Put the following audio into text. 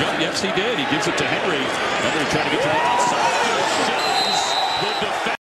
jump. Yes, he did. He gives it to Henry. Henry trying to get to the outside.